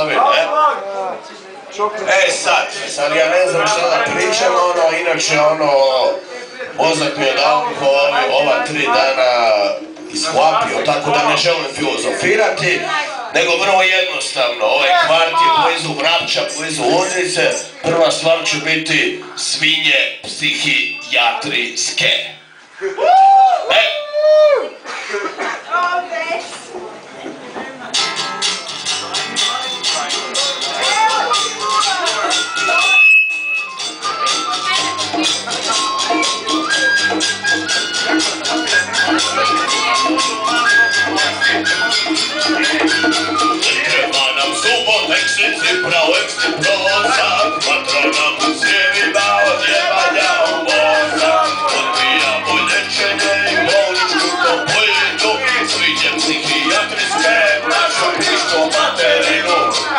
stavim, ne? Sad ja ne znam šta da pričam, inače mozak mi je od alkohola ova 3 dana ishlapio, tako da ne želim filozofirati, nego vrlo jednostavno, ovaj kvart je blizu Vrapča, blizu Loznice, prva stvar će biti svinje psihijatrijske. Treba nam subot, eksici, pravo, eksti, prolazak, vatra nam u cijevima, odjevanja u mozak, odbijamo lječenje i bolničku toplinu, sviđe psihijatrijske, našu pišku materinu.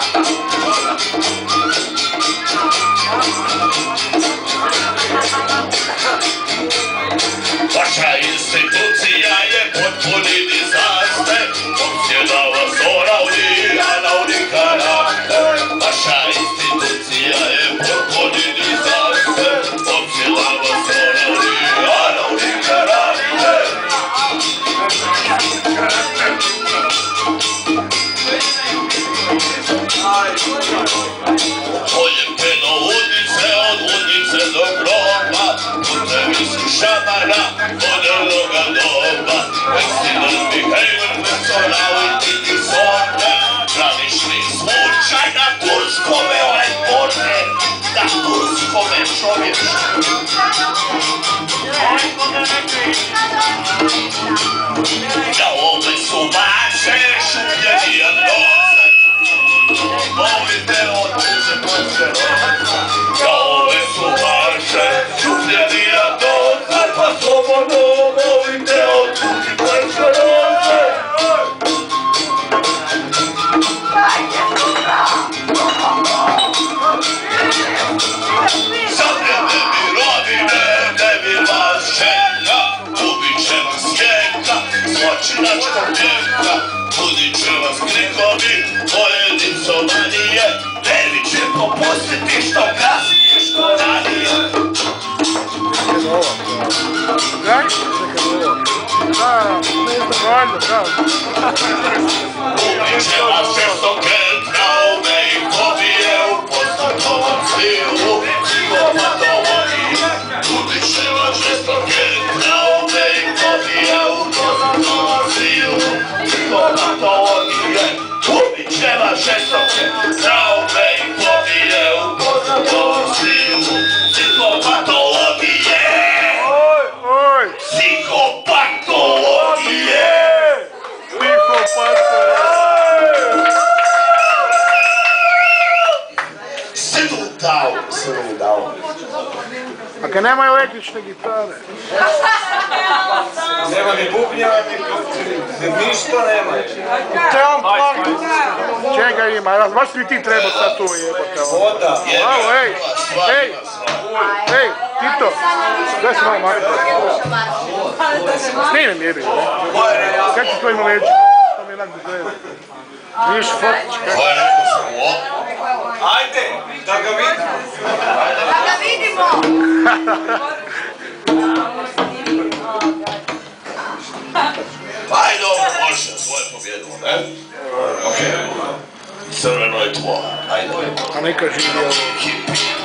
Vaša institucija je potpuni dizaster, obsjedava soravni, analni karakter. Vaša institucija je potpuni dizaster, obsjedava soravni, analni karakter. Poljepeno ludnice, od ludnice do groba, putevi su šamara, modernoga doba. Eksident behavior, personality disorder, granični slučaj na turskome lepote, na turskome čovječe. Da ove su vaše šuplje dijagnoze, molite od tuže posteroze. Da ove su vaše šuplje dijagnoze, pa slobodno molite od tuže posteroze. Za vreme mirovine ne bi vas želja, ubit će vas njega, zločinačka njega, budit će vas krikovi, pojedincomanije, nervi će popustiti što kasnije, što ranije. Ubit će vas žestoke traume i fobije u postatovom stilu psihopatologije. Ubit će vas žestoke traume i fobije u postatovom stilu psihopatologije. Ubit će vas žestoke traume i fobije u postatovom stilu psihopatologije. Psihopatologije! Settle down. A kad nema električne gitare? Nema ni bubnjeva, ni ništa nema. Trebam plak. Čega ima? Baš bi ti trebao sad tu jebote. Voda. Alo, ej, Tito. Gdje si malo makar? Snimim jebi, ne? Kad si tvojim leđima? To mi je onak izgleda. Vidiš fotička. Ajde, da ga vidimo. Da ga vidimo! Aj dobro, može, svoje pobjedimo, ne? Okej. Crveno je tlo, ajde. A neka živio. Hipi.